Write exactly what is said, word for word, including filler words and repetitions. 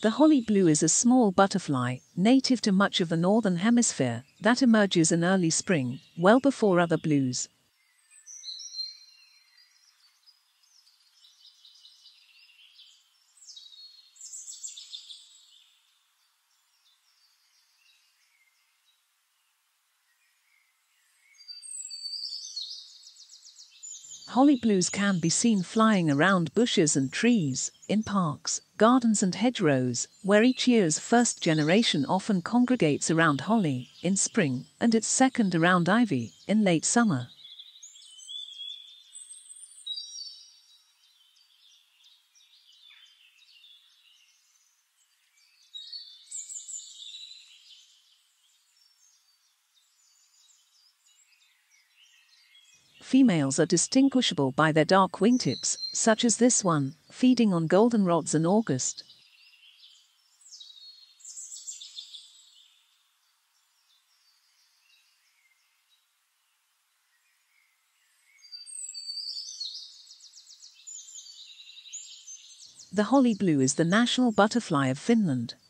The holly blue is a small butterfly, native to much of the Northern Hemisphere, that emerges in early spring, well before other blues. Holly blues can be seen flying around bushes and trees, in parks, gardens and hedgerows, where each year's first generation often congregates around holly, in spring, and its second around ivy, in late summer. Females are distinguishable by their dark wingtips, such as this one, feeding on goldenrods in August. The holly blue is the national butterfly of Finland.